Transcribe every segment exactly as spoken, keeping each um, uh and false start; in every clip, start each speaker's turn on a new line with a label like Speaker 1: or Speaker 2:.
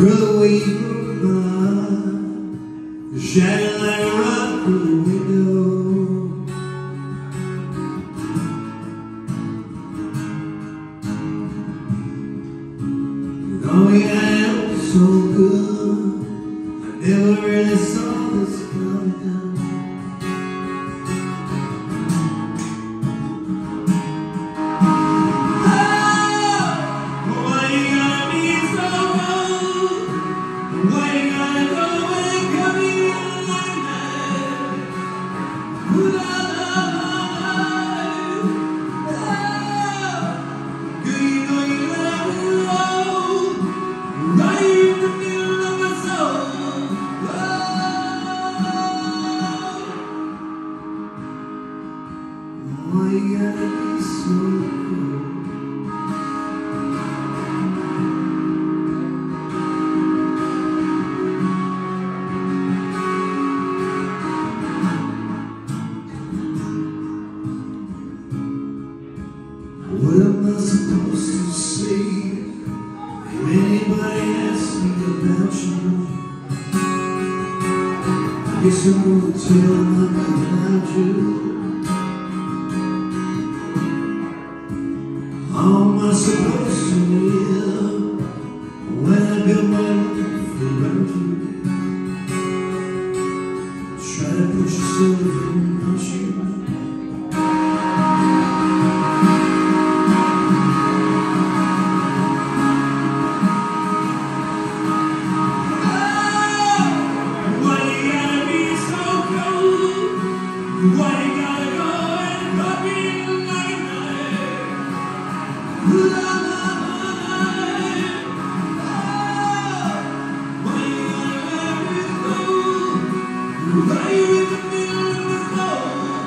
Speaker 1: Girl, the way you broke my heart, you're shining like a rock through the window. And all we had was so good, I never really saw this coming. Why you gotta be so cold? What am I supposed to say if anybody asks me about you? I guess I'm gonna tell them about you. How am I supposed to live when I build my life around you? Try to put yourself in my shoes. Why you gotta be so cold? Why you gotta go and cut me like a knife? La la la la, why you gotta let me go? Right in the middle of the floor.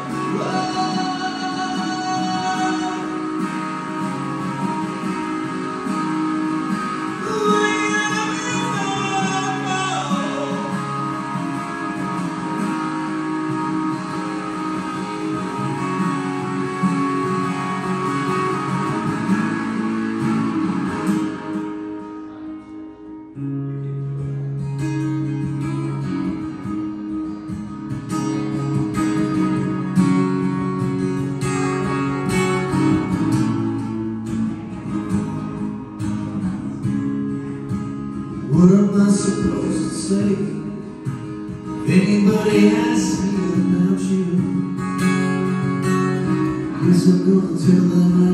Speaker 1: What am I supposed to say if anybody asks me about you? Guess I'm gonna tell them